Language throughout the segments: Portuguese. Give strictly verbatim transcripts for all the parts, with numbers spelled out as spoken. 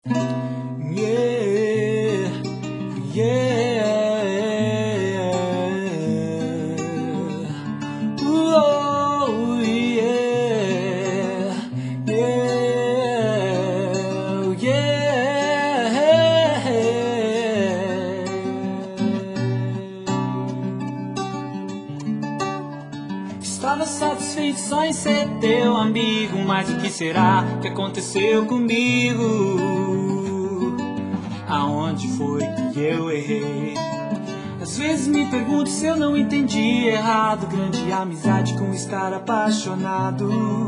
Yeah, yeah. Oh, yeah, yeah, yeah. Estava satisfeito só em ser teu amigo, mas o que será que aconteceu comigo? Aonde foi que eu errei? Às vezes me pergunto se eu não entendi errado. Grande amizade com estar apaixonado.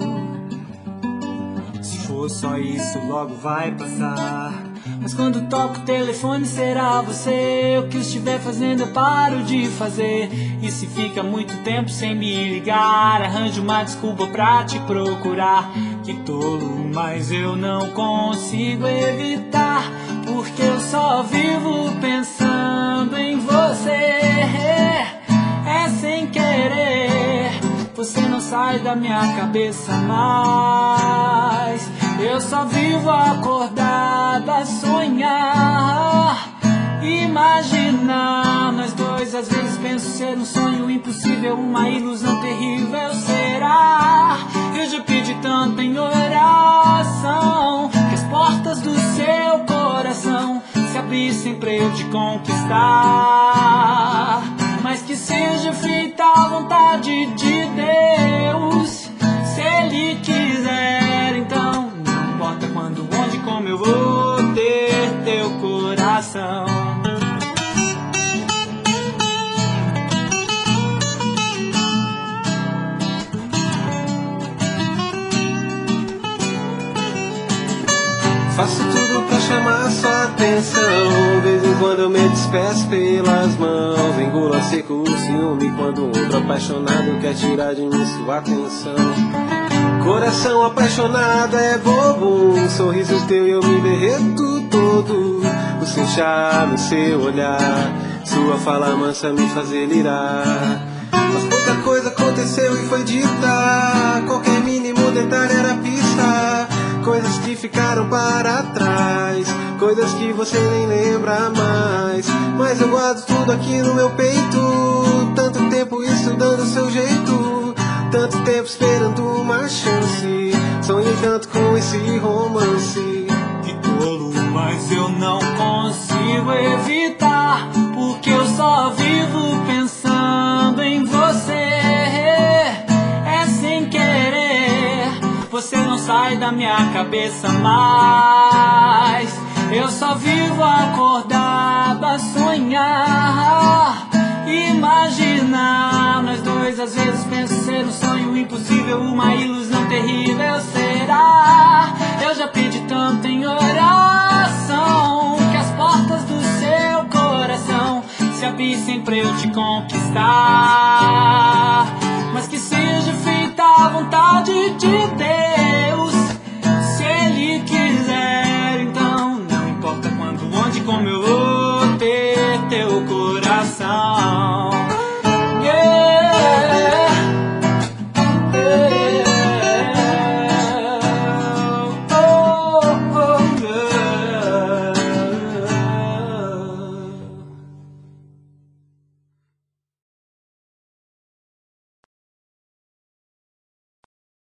Se for só isso, logo vai passar. Mas quando toco o telefone será você. O que eu estiver fazendo eu paro de fazer. E se fica muito tempo sem me ligar, arranjo uma desculpa pra te procurar. Que tolo, mas eu não consigo evitar, porque eu só vivo pensando em você. É sem querer, você não sai da minha cabeça mais. Eu só vivo acordado a sonhar, imaginar nós dois. Às vezes penso ser um sonho impossível, uma ilusão terrível. Será? Eu já pedi tanto em oração que as portas do seu coração se abrissem pra eu te conquistar. Mas que seja feita a vontade de Deus. Se Ele quiser, então não importa quando, onde, como eu vou ter teu coração. Faço tudo pra chamar sua atenção. Vez em quando eu me despeço pelas mãos. Engulo a seco o ciúme quando um outro apaixonado quer tirar de mim sua atenção. Coração apaixonado é bobo, um sorriso teu e eu me derreto todo. O seu charme, seu olhar, sua fala mansa me faz delirar. Mas muita coisa aconteceu e foi dita, qualquer mínimo detalhe era pista. Coisas que ficaram para trás, coisas que você nem lembra mais. Mas eu guardo tudo aqui no meu peito. Tanto tempo estudando o seu jeito, tanto tempo esperando uma chance. Sonhei tanto com esse romance. Que tolo, mas eu não consigo evitar, porque eu só vivo pensando em você. É sem querer, você não sai da minha cabeça mais. Eu só vivo acordado a sonhar, imaginar nós dois. Às vezes penso ser um sonho impossível, uma ilusão terrível. Será? Eu já pedi tanto em oração que as portas do seu coração se abrissem pra eu te conquistar. Mas que seja feita a vontade de Deus.